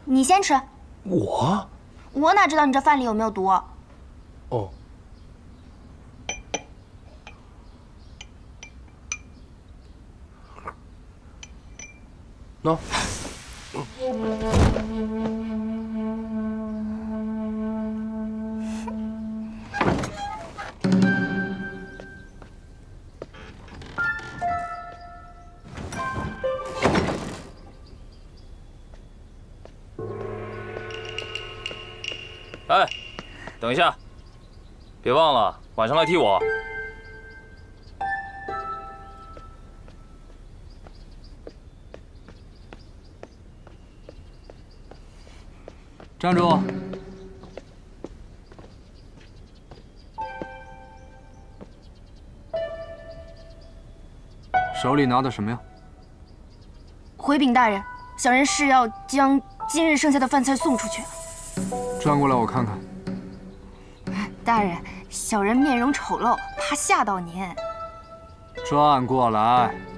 你先吃。 我哪知道你这饭里有没有毒？ 哦。喏。 哎，等一下，别忘了晚上来踢我。 站住！手里拿的什么呀？ 回禀大人，小人是要将今日剩下的饭菜送出去。 转过来，我看看。 大人，小人面容丑陋，怕吓到您。 转过来。